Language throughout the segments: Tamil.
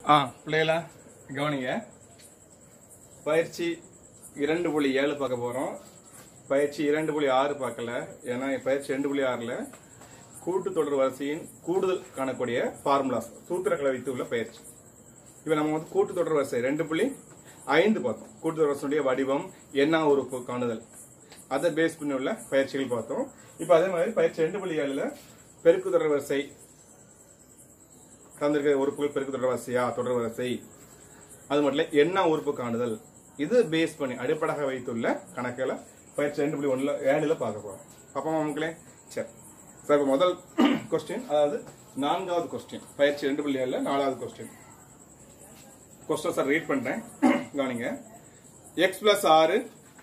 பிள்ளைகளா கவனிங்க. பயிற்சி 2.7 பார்க்க போறோம். பயிற்சி 2.6 பார்க்கல. ஏன்னா பயிற்சி 2.6ல கூட்டுத்தொடர் வரிசையின் கூடுதல் காணக்கூடிய ஃபார்முலாஸ் சூத்திரங்களை வைத்து உள்ள பயிற்சி. இப்ப நம்ம வந்து கூட்டுத்தொடர் வரிசை 2.5 பார்த்தோம். கூட்டுத்தொடர் வரிசையுடைய வடிவம், என்ன உறுப்பு காணுதல், அதை பேஸ் பண்ணி உள்ள பயிற்சிகள் பார்த்தோம். இப்ப அதே மாதிரி பயிற்சி 2.7ல பெருக்கு தொடர் வரிசை தந்திருக்கிற உறுப்புகள் பெருக்கு தொடர் வரிசையா தொடர் வரிசை, அது மட்டும் இல்ல என்ன உறுப்பு காணுதல், இது பேஸ் பண்ணி அடிப்படையாக வைத்துள்ள கணக்குகளை பயிற்சி 2.1 பார்க்க போறோம். அப்பமா மக்களே, சரி சார். இப்ப முதல் கொஸ்டின், அதாவது 4வது கொஸ்டின், பயிற்சி 2.7ல 4வது கொஸ்டின். கொஸ்டின் சார் ரீட் பண்றேன், கவனிங்க. x+6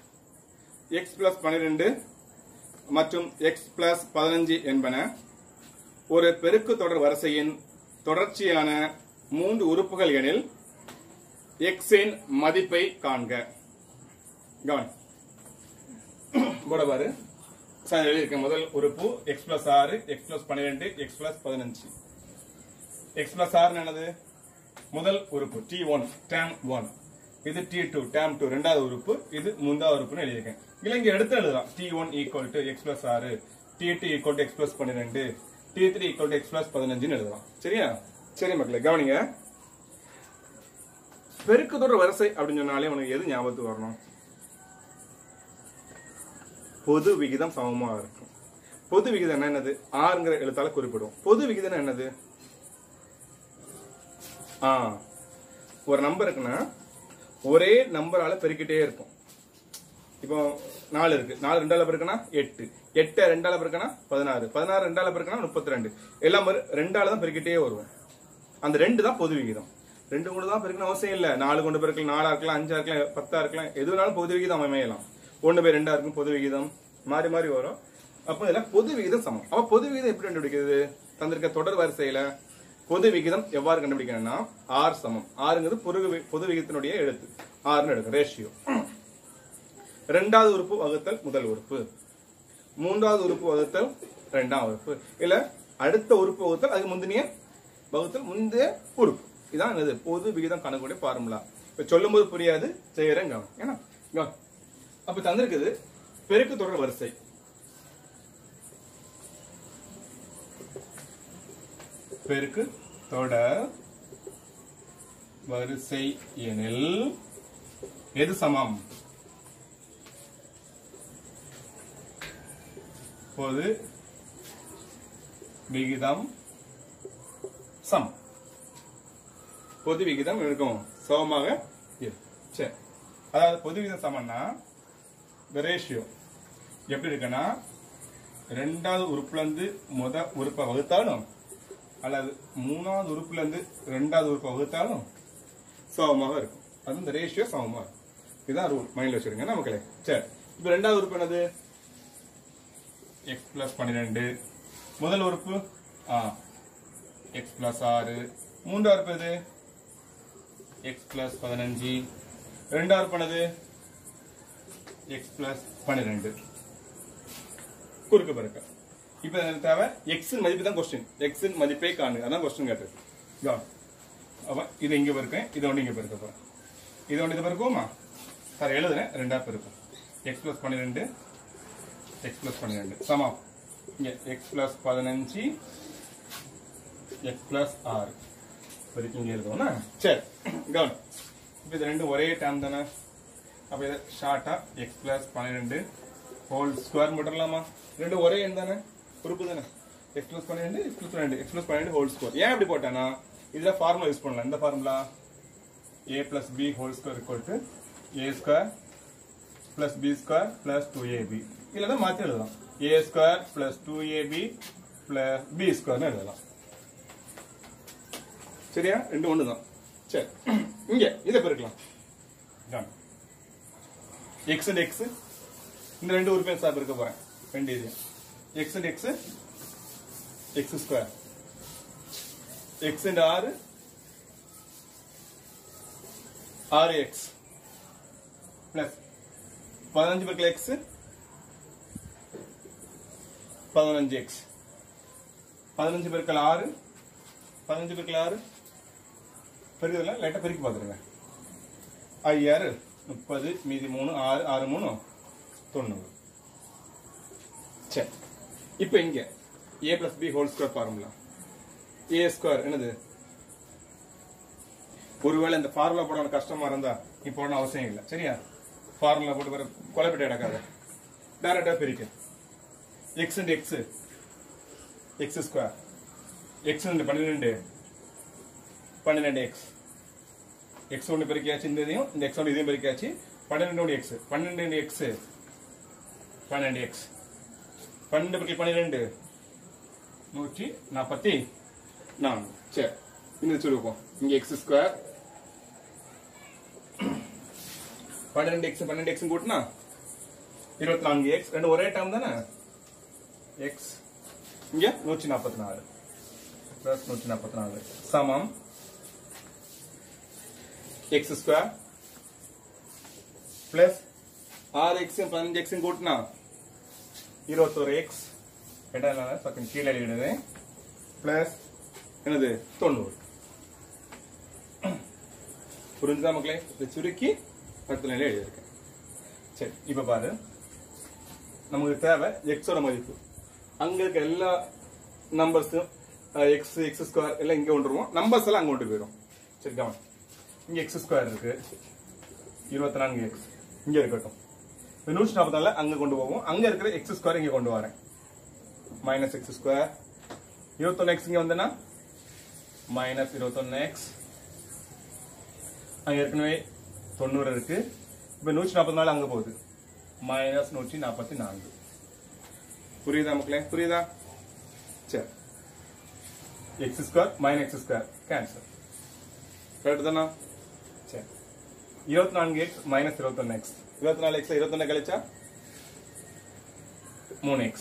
x+12 மற்றும் x+15 என்பன ஒரு பெருக்கு தொடர் வரிசையின் தொடர்ச்சியான 3 உறுப்புகள் எனில் x இன் மதிப்பை காண்க. கவனி போட பாரு. முதல் உறுப்பு x+6 x+12 x+15. x+6 என்னது? முதல் உறுப்பு t1 டேம் 1, இது t2 டேம் 2 இரண்டாவது உறுப்பு, இது மூன்றாவது உறுப்புன்னு எழுதியிருக்கேன். இல்ல இங்க எடுத்து எழுதலாம். t1 = x+6, t2 = x+12, t3 = x+15 எழுதலாம். சரியா? சரி மக்களே, கவனிங்க. பெருக்கு தொடர் வரிசை அப்படின்னு சொன்னாலே உனக்கு எது ஞாபகத்துக்கு வரணும்? பொது விகிதம் சமமா இருக்கும். பொது விகிதம் என்னது? ஆறுங்கிற எழுத்தால குறிப்பிடும். பொது விகிதம் என்னது? ஒரு நம்பர் இருக்குன்னா ஒரே நம்பரால பெருக்கிட்டே இருக்கும். இப்போ 4 இருக்கு, 4 2ஆல பெருக்கினா 8, 8 2ஆல பெருக்கினா 16, 16 2ஆல பெருக்கினா 32, எல்லாம் 2ஆல தான் பெருக்கிட்டே வருவோம். அந்த 2 தான் பொது விகிதம். 2 கொண்டு தான் பெருக்கணும் அவசியம் இல்ல. 4 கொண்டு பெருக்கலாம், 4 இருக்கலாம், 5 இருக்கலாம், 10 இருக்கலாம், எதுனாலும் பொது விகிதம் அமையலாம். 1/2 இருக்கும் பொது விகிதம், மாறி மாறி வரும். அப்ப இதுல பொது விகிதம் சமம். அப்ப பொது விகிதம் எப்படி கண்டுபிடிக்கிறது? தந்திருக்க தொடர் வரிசையில பொது விகிதம் எவ்வாறு கண்டுபிடிக்கணும்னா r சமம். rங்கிறது பொது விகிதத்தினுடைய எழுத்து, rன்னு எடுக்கும் ரேஷியோ. இரண்டாவது உறுப்பு வகுத்தல் முதல் உறுப்பு, மூன்றாவது உறுப்பு வகுத்தல் இரண்டாம் உறுப்பு, இல்ல அடுத்த உறுப்பு வகுத்தல் அதுக்கு முந்தினிய வகுத்தல் முந்தைய உறுப்பு. இதான் என்னது? பொது விகிதம் காணக்கூடிய ஃபார்முலா. இப்ப சொல்லும் போது புரியாது, செய்யறேன் ஏன்னா. அப்ப தந்திருக்குது பெருக்கு தொடர் வரிசை. பெருக்கு தொடர் வரிசை எனில் எது சமம்? பொது விகிதம் சமம். பொது விகிதம் இருக்கும், சமமாக இருக்கும். அதாவது பொது விகிதம் சமம்னா ரேஷியோ எப்படி இருக்குன்னா, இரண்டாவது உறுப்புல இருந்து முத உறுப்பை வகுத்தாலும் அல்லது மூணாவது உறுப்புல இருந்து இரண்டாவது உறுப்பை வகுத்தாலும் சமமாக இருக்கும். அது இந்த ரேஷியோ சமமா இருக்கும். இதுதான் ரூல், மைண்ட்ல வச்சிருங்க நமக்களே. சரி, இப்ப இரண்டாவது உறுப்பு என்னது? x+12. முதல் உறுப்பு x+6. மூன்றாவது உறுப்பு எது? x+15. இரண்டாவது உறுப்பு என்னது? x+12. குறுக்கு பெருக்க. இப்ப தேவை x இன் மதிப்பு தான் கொஸ்டின். x இன் மதிப்பை காணு, அதான் கொஸ்டின் கேட்டது. இது இங்க பெருக்கேன், இது ஒன்று இங்க பெருக்க போறேன், இது ஒன்று இது பெருக்குமா சார்? எழுதுறேன், ரெண்டா பெருக்கும். x+12 x+12 சமம். இங்க x+15 x+6 பெருக்கி இங்க எழுதுவோம்னா. சரி கவனம். இப்ப இது ரெண்டும் ஒரே டேம் தானே. அப்ப இதை ஷார்ட்டா x+12 ஹோல் ஸ்கொயர் போட்டுடலாமா? ரெண்டும் ஒரே எண் தானே, உறுப்பு தானே. x+12 x+12 whole square. ஏன் அப்படி போட்டேன்னா இதுல ஃபார்முலா யூஸ் பண்ணலாம். இந்த formula a+b whole square = a² + b² + 2ab. இல்லைன்னா மாற்றி எழுதலாம், a² + 2ab + b² எழுதலாம். சரியா? ரெண்டு ஒன்று தான். சரி, இங்க இதை பெருக்கலாம். x and x இந்த ரெண்டு உறுப்பையும் சார் பெருக்க போறேன். ரெண்டு இது x and x x², x and r 6x plus 15 பெருக்கல் x 15x, 15 பெருக்கல் 6 15 பெருக்கல் 6 பெருக்குதுல லைட்டா பெருக்கி பார்த்துருங்க. 5 30 மீதி 3 6 6 3 90. சரி, இப்போ இங்க a plus b whole square formula. a square என்னது? ஒருவேளை இந்த ஃபார்முலா போட கஷ்டமா இருந்தா நீ போடணும் அவசியம் இல்லை. சரியா? ஃபார்முலா போட்டு வர கொலைப்பட்டு எடுக்காத, டைரக்டா பிரிக்க. x into x x square, x into 12 12x, x ஒன்று பெருக்கியாச்சு, இந்த இதையும் இந்த x ஒன்று இதையும் பெருக்கியாச்சு. 12 x 12 x 12x 12 பெருக்கி 12 144. சரி, இந்த சொல்லுவோம். இங்க x ஸ்கொயர் 12x 12x கூட்டினா 24x, ரெண்டு ஒரே டேர்ம் தானே. x இங்க 144 பிளஸ் 144 சமம் x square plus 6x 15x கூட்டினா 21x, இடையில பக்கம் கீழே எழுதிடுது, பிளஸ் என்னது 90. புரிஞ்சுதா மக்களே? இதை சுருக்கி அடுத்த நிலையில எழுதியிருக்கேன். சரி, இப்ப பாரு, நமக்கு தேவை எக்ஸோட மதிப்பு. அங்க இருக்க எல்லா நம்பர்ஸும் எக்ஸ் எக்ஸ் ஸ்கொயர் எல்லாம் இங்க கொண்டுருவோம், நம்பர்ஸ் எல்லாம் அங்க கொண்டு போயிடும். சரி, கவனம். இங்க எக்ஸ் ஸ்கொயர் இருக்கு, 24x இங்க இருக்கட்டும். 144 அங்க கொண்டு போவோம். அங்க இருக்கிற எக்ஸ் ஸ்கொயர் இங்க கொண்டு வரேன், மைனஸ் எக்ஸ் ஸ்கொயர். 21x இங்க வந்தனா மைனஸ் 21x. அங்க ஏற்கனவே 90 இருக்கு. இப்ப 144 அங்க போகுது, மைனஸ் 144. புரியுதா மக்களே? புரியுதா? சரி, x square minus x square cancel. Correct தானா? சரி, 24x மைனஸ் 21x. 24x 21 கழிச்சா 3x.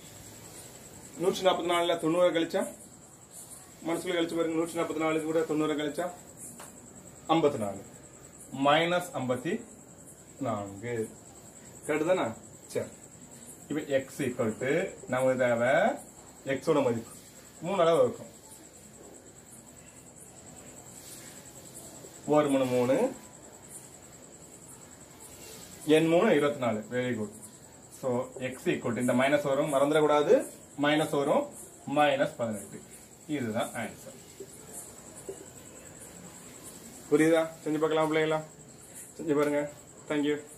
144 90 கழிச்சா மனசுல கழிச்சு பாருங்க. 144 கூட 90 கழிச்சா 54 மைனஸ் 54. கரெக்ட் தானா? சரி, இப்ப x ஈக்குவல் டு நமக்கு தேவை எக்ஸோட மதிப்பு 3 அளவு இருக்கும். 1 3 3 n 3 24. Very good. So x equal to இந்த மைனஸ் வரும், மறந்துடக்கூடாது, மைனஸ் வரும், மைனஸ் 18. இதுதான் ஆன்சர். புரியுதா? செஞ்சு பார்க்கலாம் பிள்ளைங்களா? செஞ்சு பாருங்க. தேங்க்யூ.